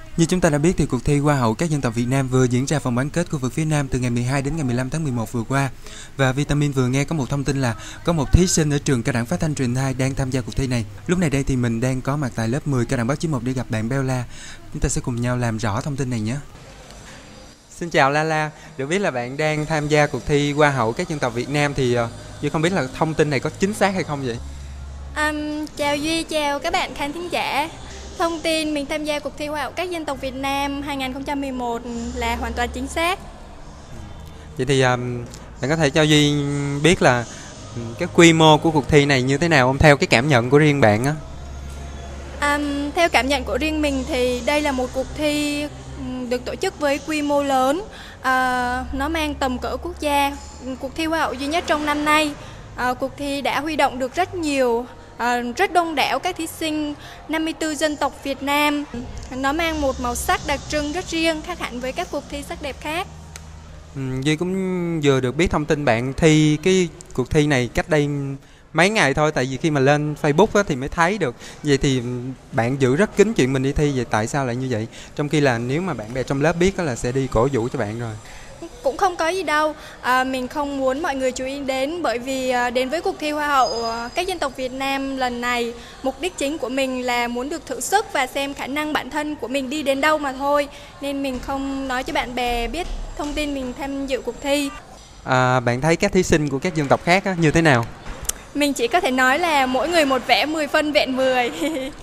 Như chúng ta đã biết thì cuộc thi Hoa hậu các dân tộc Việt Nam vừa diễn ra vòng bán kết khu vực phía Nam từ ngày 12 đến ngày 15 tháng 11 vừa qua. Và Vitamin vừa nghe có một thông tin là có một thí sinh ở trường Cao đẳng Phát thanh Truyền 2 đang tham gia cuộc thi này. Lúc này đây thì mình đang có mặt tại lớp 10 Cao đẳng Báo chí 1 để gặp bạn Bella. Chúng ta sẽ cùng nhau làm rõ thông tin này nhé. Xin chào Lala, được biết là bạn đang tham gia cuộc thi Hoa hậu các dân tộc Việt Nam thì Duy không biết là thông tin này có chính xác hay không vậy? Chào Duy, chào các bạn khán thính giả. Thông tin mình tham gia cuộc thi Hoa hậu các dân tộc Việt Nam 2011 là hoàn toàn chính xác. Vậy thì bạn có thể cho Duy biết là cái quy mô của cuộc thi này như thế nào không, theo cái cảm nhận của riêng bạn á? Theo cảm nhận của riêng mình thì đây là một cuộc thi được tổ chức với quy mô lớn, nó mang tầm cỡ quốc gia, cuộc thi Hoa hậu duy nhất trong năm nay. Cuộc thi đã huy động được rất đông đảo các thí sinh 54 dân tộc Việt Nam. Nó mang một màu sắc đặc trưng rất riêng, khác hẳn với các cuộc thi sắc đẹp khác. Duy cũng vừa được biết thông tin bạn thi cái cuộc thi này cách đây mấy ngày thôi, tại vì khi mà lên Facebook á, thì mới thấy được. Vậy thì bạn giữ rất kín chuyện mình đi thi, vậy tại sao lại như vậy? Trong khi là nếu mà bạn bè trong lớp biết là sẽ đi cổ vũ cho bạn rồi. Cũng không có gì đâu, mình không muốn mọi người chú ý đến, bởi vì đến với cuộc thi Hoa hậu các dân tộc Việt Nam lần này, mục đích chính của mình là muốn được thử sức và xem khả năng bản thân của mình đi đến đâu mà thôi. Nên mình không nói cho bạn bè biết thông tin mình tham dự cuộc thi. Bạn thấy các thí sinh của các dân tộc khác á, như thế nào? Mình chỉ có thể nói là mỗi người một vẻ, 10 phân vẹn 10.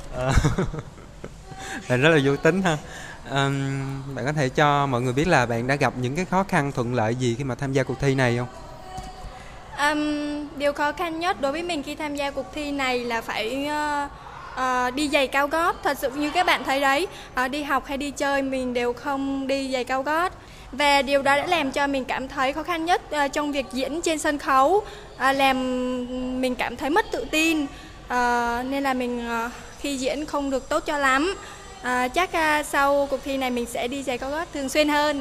Bạn rất là vui tính ha. Bạn có thể cho mọi người biết là bạn đã gặp những cái khó khăn thuận lợi gì khi mà tham gia cuộc thi này không? Điều khó khăn nhất đối với mình khi tham gia cuộc thi này là phải đi giày cao gót. Thật sự như các bạn thấy đấy, đi học hay đi chơi mình đều không đi giày cao gót. Và điều đó đã làm cho mình cảm thấy khó khăn nhất trong việc diễn trên sân khấu, làm mình cảm thấy mất tự tin, nên là mình khi diễn không được tốt cho lắm. Chắc sau cuộc thi này mình sẽ đi giày cao gót thường xuyên hơn.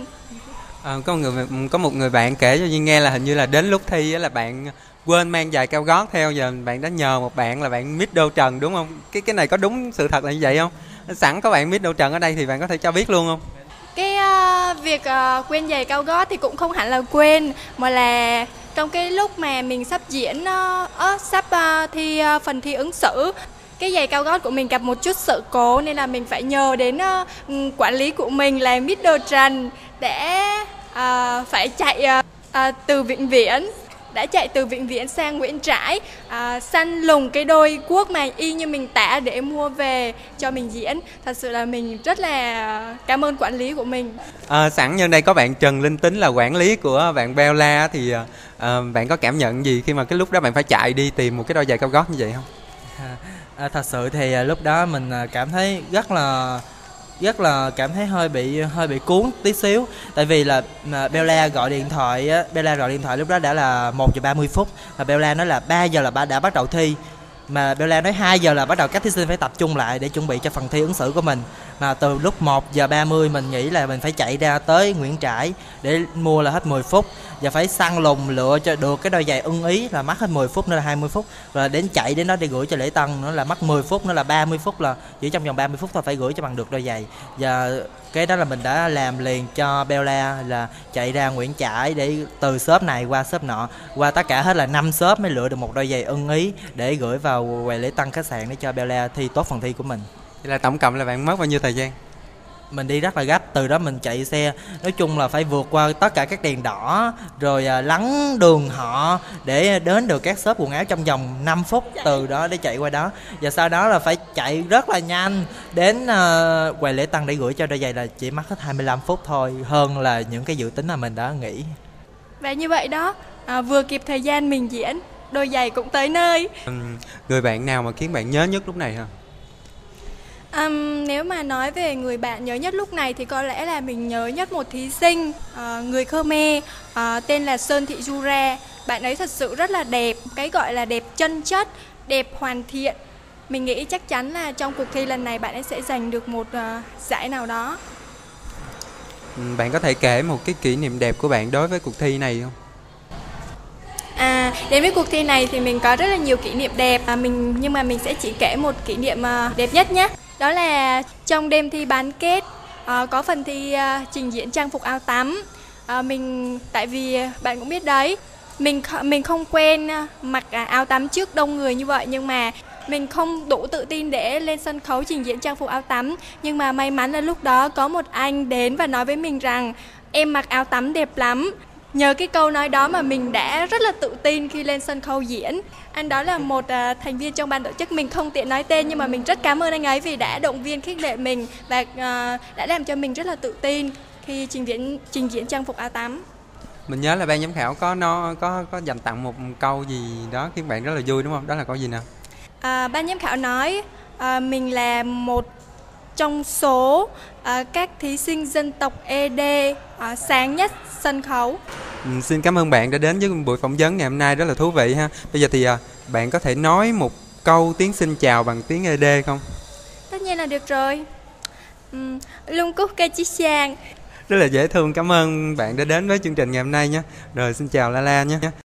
Có một người bạn kể cho Duy nghe là hình như là đến lúc thi là bạn quên mang giày cao gót theo, giờ bạn đã nhờ một bạn là bạn Mít Đô Trần đúng không? Cái này có đúng sự thật là như vậy không? Sẵn có bạn Mít Đô Trần ở đây thì bạn có thể cho biết luôn không? Cái việc quên giày cao gót thì cũng không hẳn là quên, mà là trong cái lúc mà mình sắp diễn, sắp thi phần thi ứng xử, cái giày cao gót của mình gặp một chút sự cố nên là mình phải nhờ đến quản lý của mình là Mít Đô Trần để phải chạy từ Vĩnh Viễn sang Nguyễn Trãi, săn lùng cái đôi guốc mà y như mình tả để mua về cho mình diễn. Thật sự là mình rất là cảm ơn quản lý của mình. Sẵn nhân đây có bạn Trần Linh Tính là quản lý của bạn Bella thì bạn có cảm nhận gì khi mà cái lúc đó bạn phải chạy đi tìm một cái đôi giày cao gót như vậy không? Thật sự thì lúc đó mình cảm thấy rất là cảm thấy hơi bị cuốn tí xíu, tại vì là Bella gọi điện thoại lúc đó đã là 1:30 và Bella nói là 3 giờ là đã bắt đầu thi, mà Bella nói 2 giờ là bắt đầu các thí sinh phải tập trung lại để chuẩn bị cho phần thi ứng xử của mình. Mà từ lúc 1:30 mình nghĩ là mình phải chạy ra tới Nguyễn Trãi để mua là hết 10 phút, và phải săn lùng lựa cho được cái đôi giày ưng ý là mất hết 10 phút nữa là 20 phút, rồi đến chạy đến đó để gửi cho lễ tân nữa là mất 10 phút nữa là 30 phút, là chỉ trong vòng 30 phút thôi phải gửi cho bằng được đôi giày. Và cái đó là mình đã làm liền cho Bella, là chạy ra Nguyễn Trãi để từ shop này qua shop nọ, qua tất cả hết là 5 shop mới lựa được một đôi giày ưng ý để gửi vào quầy lễ tân khách sạn để cho Bella thi tốt phần thi của mình. Vậy là tổng cộng là bạn mất bao nhiêu thời gian? Mình đi rất là gấp, từ đó mình chạy xe, nói chung là phải vượt qua tất cả các đèn đỏ, rồi lắng đường họ để đến được các shop quần áo trong vòng 5 phút, từ đó để chạy qua đó. Và sau đó là phải chạy rất là nhanh đến quầy lễ tân để gửi cho đôi giày, là chỉ mất hết 25 phút thôi, hơn là những cái dự tính mà mình đã nghĩ. Và như vậy đó, vừa kịp thời gian mình diễn, đôi giày cũng tới nơi. Người bạn nào mà khiến bạn nhớ nhất lúc này hả? Nếu mà nói về người bạn nhớ nhất lúc này thì có lẽ là mình nhớ nhất một thí sinh người Khmer, tên là Sơn Thị Jura. Bạn ấy thật sự rất là đẹp, cái gọi là đẹp chân chất, đẹp hoàn thiện. Mình nghĩ chắc chắn là trong cuộc thi lần này bạn ấy sẽ giành được một giải nào đó. Bạn có thể kể một cái kỷ niệm đẹp của bạn đối với cuộc thi này không? Đến với cuộc thi này thì mình có rất là nhiều kỷ niệm đẹp, nhưng mà mình sẽ chỉ kể một kỷ niệm đẹp nhất nhé. Đó là trong đêm thi bán kết, có phần thi trình diễn trang phục áo tắm. Tại vì bạn cũng biết đấy, mình không quen mặc áo tắm trước đông người như vậy, nhưng mà mình không đủ tự tin để lên sân khấu trình diễn trang phục áo tắm. Nhưng mà may mắn là lúc đó có một anh đến và nói với mình rằng em mặc áo tắm đẹp lắm. Nhờ cái câu nói đó mà mình đã rất là tự tin khi lên sân khấu diễn. Anh đó là một thành viên trong ban tổ chức, mình không tiện nói tên, nhưng mà mình rất cảm ơn anh ấy vì đã động viên khích lệ mình và đã làm cho mình rất là tự tin khi trình diễn trang phục áo tắm. Mình nhớ là ban giám khảo có dành tặng một câu gì đó khiến bạn rất là vui đúng không? Đó là câu gì nào? Ban giám khảo nói mình là một trong số các thí sinh dân tộc ED sáng nhất sân khấu. Xin cảm ơn bạn đã đến với buổi phỏng vấn ngày hôm nay, rất là thú vị ha. Bây giờ thì bạn có thể nói một câu tiếng xin chào bằng tiếng ED không? Tất nhiên là được rồi. Lung cúc cây chi sang. Rất là dễ thương, cảm ơn bạn đã đến với chương trình ngày hôm nay nhé. Rồi xin chào La La nhé.